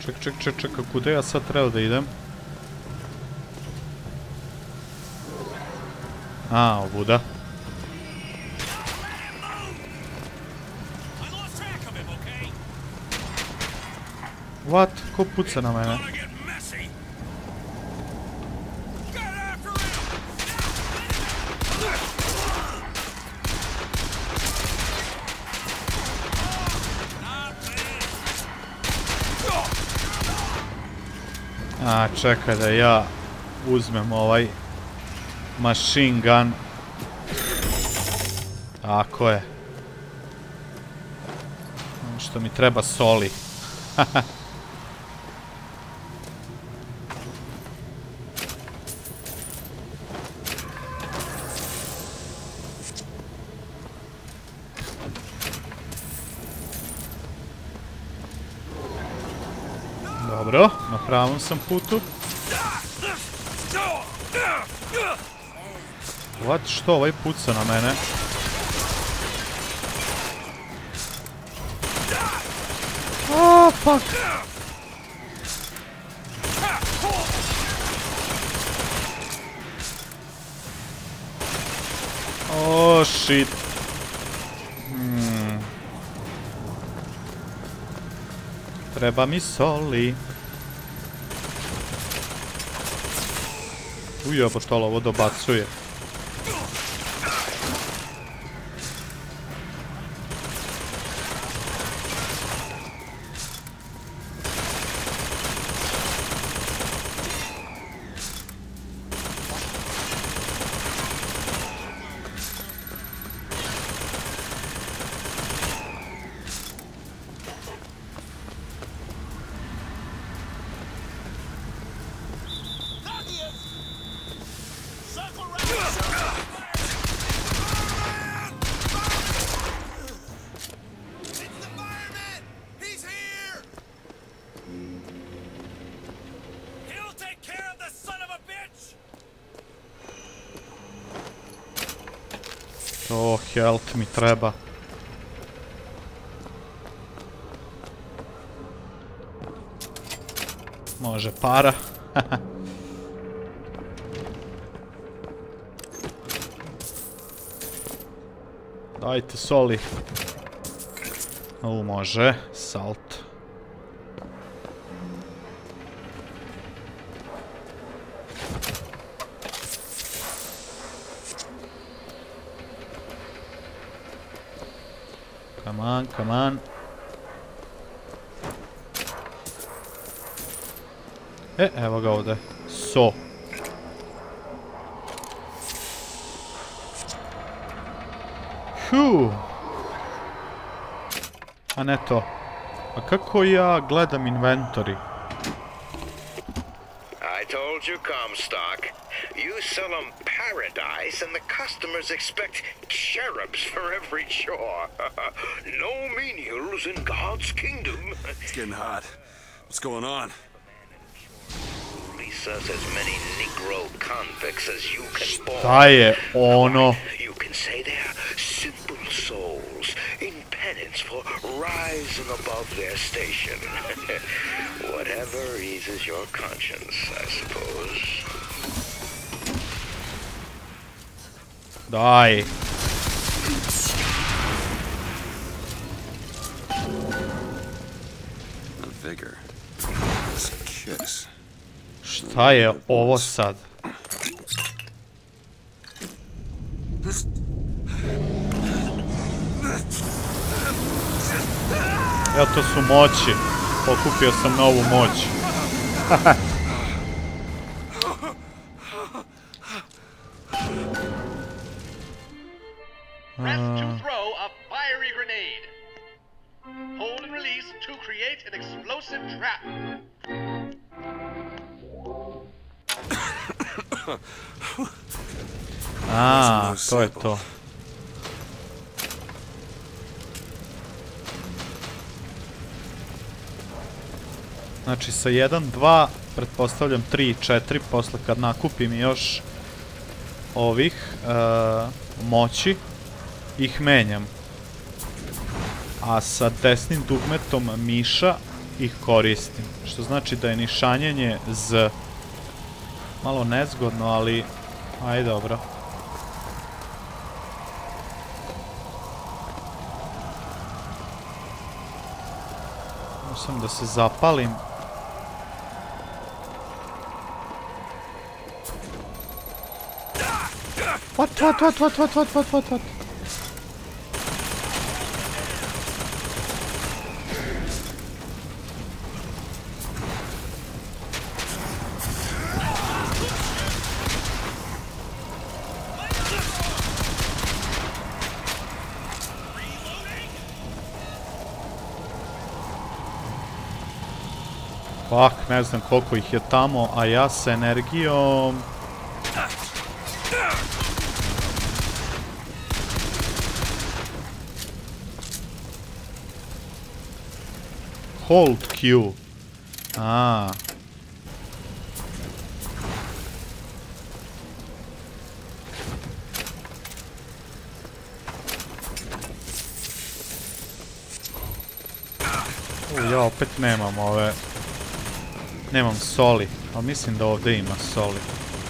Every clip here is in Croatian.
Ček, kuda ja sad treba da idem? A, ovuda. What? Ko puca na mene? A, čekaj da ja uzmem ovaj machine gun. Tako je. Ono što mi treba soli. Dobro, na pravom sam putu. What? Što ovaj puca na mene? Oh, fuck! Oh, shit! Treba mi soli. Ujeboštalo, ovo dobacuje. Oh, health mi treba. Može para. Dajte soli. Može. Salt. Come on. Evo ga ovdje. So. A ne to. A kako ja gledam inventory? I told you, Comstock. You sell them paradise and the customers expect cherubs for every chore. No menials in God's kingdom. It's getting hot. What's going on? Lisa's as many Negro convicts as you can spawn. Šta je ono? You can say they're simple souls in penance for rising above their station. Whatever eases your conscience, I suppose. Daj. Vigor. Kiss. Šta je ovo sad? Evo to su moći. Pokupio sam novu moć. Press to throw a fiery grenade. Hold and release to create an explosive trap. A, to je to. Znači sa 1, 2, pretpostavljam 3, 4, posle kad nakupim još ovih moći, ih menjam. A sa desnim dugmetom miša ih koristim. Što znači da je nišanjenje z malo nezgodno, ali aj dobro. Sam da se zapalim. What? Fuck, ne znam koliko ih je tamo, a ja s energijom... Hold Q. A. Ja opet nemam ove... Nemam soli, ali mislim da ovdje ima soli.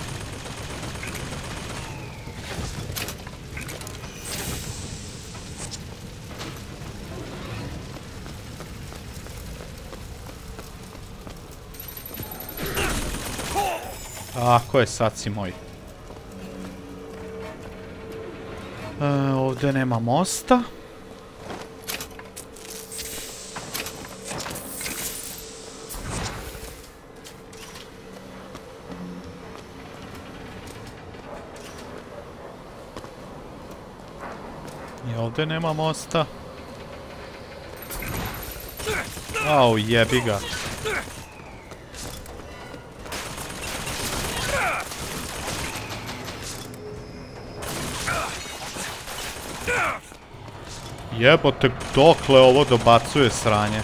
Ako je, sad si moj. Ovdje nema mosta. I ovdje nema mosta. Au, jebi ga. Jebote, dokle ovo dobacuje sranje.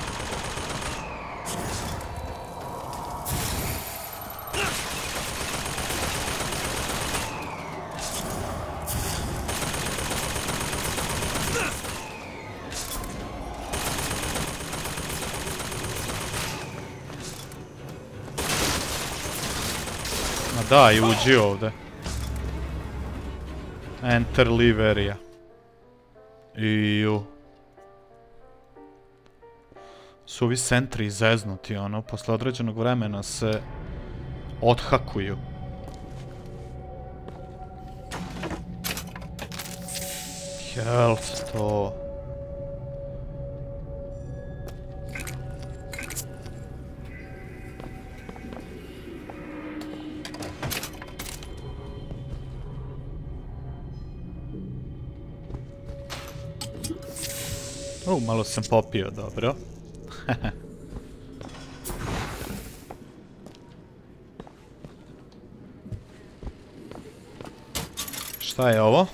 Ma da, i uđi ovdje. Enter leave area. Iju. Su ovi sentri izeznuti, ono, posle određenog vremena se odhakuju. Health to... malo sam popio, dobro. Šta je ovo?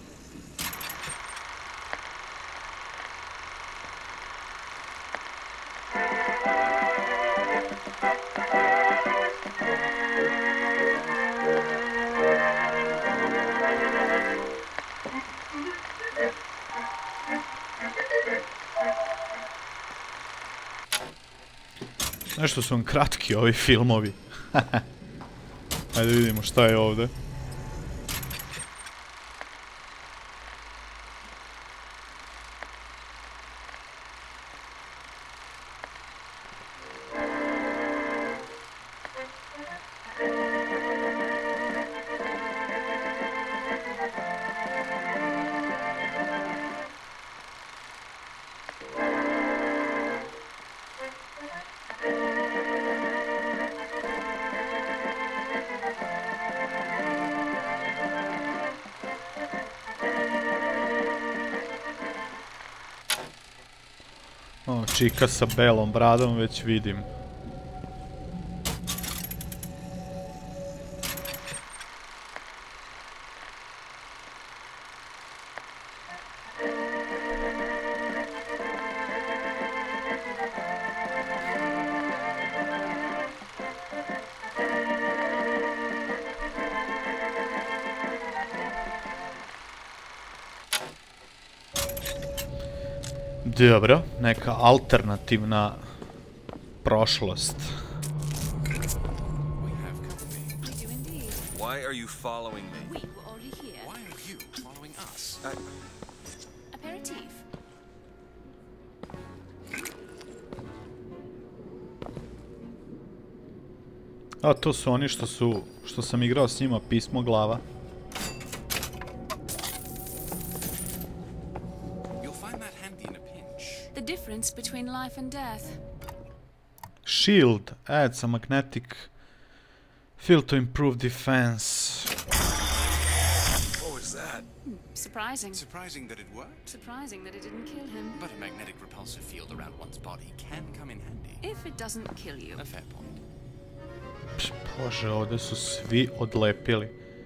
Nešto su vam kratki ovi filmovi. Ajde vidimo šta je ovdje. O, čika sa belom bradom već vidim. Dobro, neka alternativna prošlost. We have company. We do indeed. Why are you following me? We were already here. Why are you following us? Aperitif. A to su oni što sam igrao s njima, pismo glava. You'll find that handy in a pinch. The difference between life and death. Shield adds a magnetic field to improve defense. What was that? Surprising. Surprising that it worked. Surprising that it didn't kill him. But a magnetic repulsive field around one's body can come in handy. If it doesn't kill you. A fair point. Bože, ovdje su svi odlepili.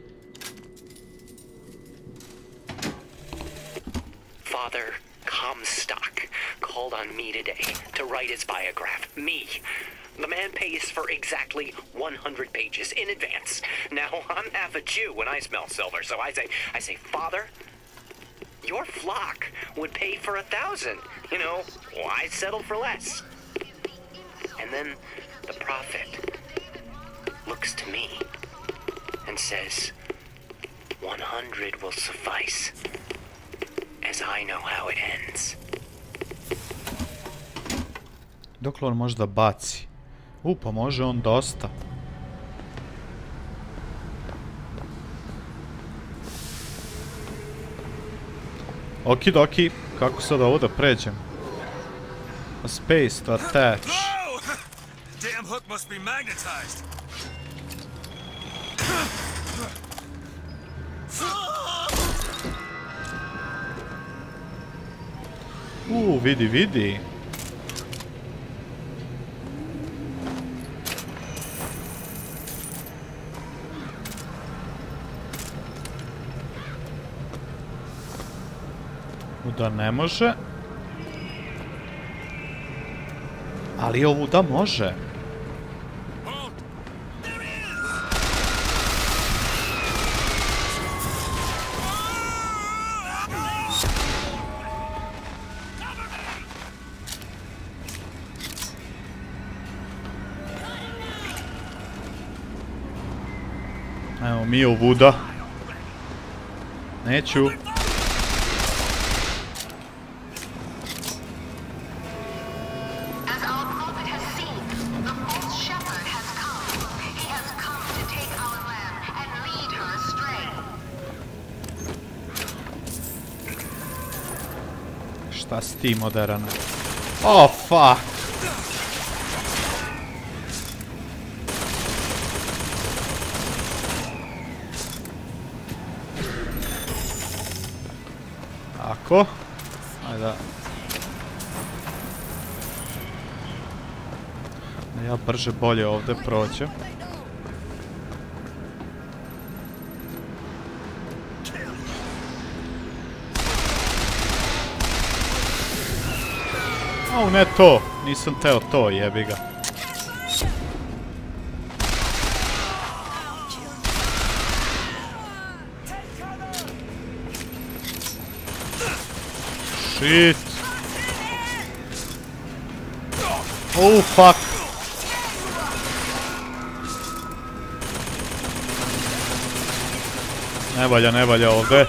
Father Comstock called on me today to write his biograph. Me. The man pays for exactly 100 pages in advance. Now, I'm half a Jew when I smell silver, so I say, Father, your flock would pay for 1,000. You know, why settle for less? And then the prophet looks to me and says, 100 will suffice, as I know how it ends. Dokle on može da baci? Pa može on dosta. Okidoki, kako sad ovo da pređem? A space to attach. Oh! Damn hook must be magnetized. Vidi, vidi. Da ne može. Ali ovu da može. Evo mi ovuda. Neću. Šta si ti modern? Oh, fuck! Tako. Ajde da ja brže bolje ovdje prođem. Au, ne to! Nisam teo to, jebi ga. Shit! Oh, fuck! Ne valja ovdje.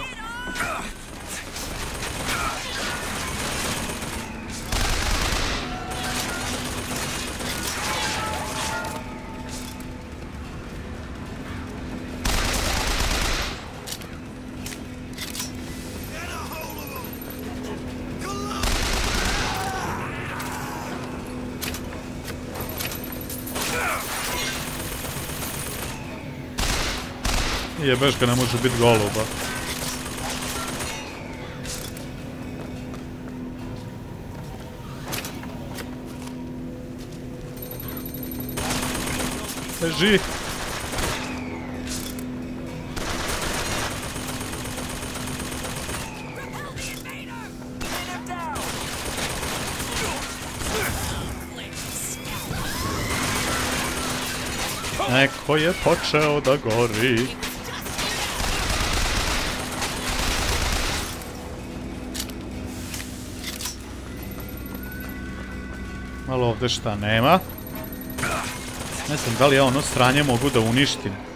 Jebeš ga, ne može biti goluba. Leži! Neko je počeo da gori. Malo ovdje šta nema. Ne znam da li ja ono sranje mogu da uništim.